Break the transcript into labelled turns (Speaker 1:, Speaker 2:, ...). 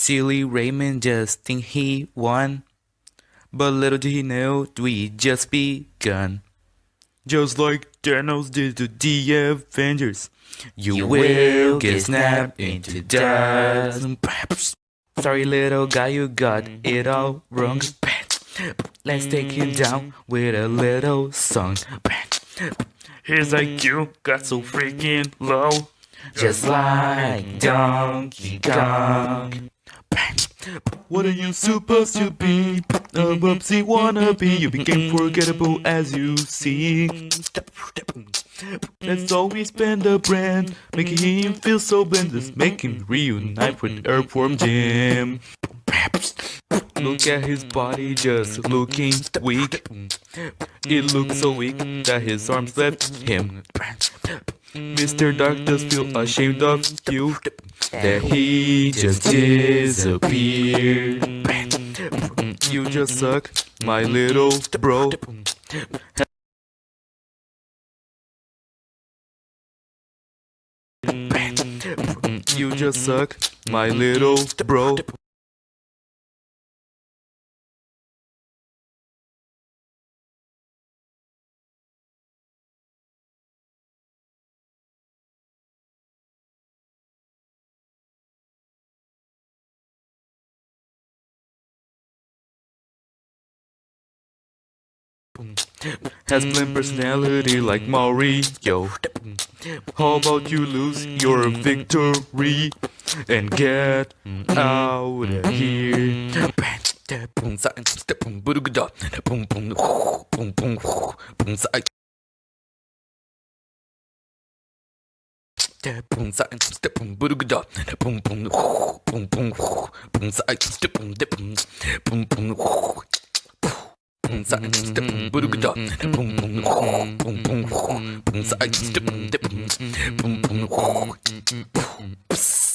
Speaker 1: Silly Raymond just think he won, but little did he know we just begun. Just like Thanos did to the Avengers, you will get snapped into dust. Sorry little guy, you got it all wrong. Let's take him down with a little song. His IQ got so freaking low, just like Donkey Kong. What are you supposed to be? A whoopsie wannabe. You became forgettable as you see. Let's always bend the brand, making him feel so bland. Let's make him reunite with Earthworm Jim. Look at his body just looking weak. It looks so weak that his arms left him. Mr. Dark does feel ashamed of you, that he just disappeared. You just suck, my little bro. You just suck, my little bro. Has bland personality like Mario. How about you lose your victory and get out of here? Boom,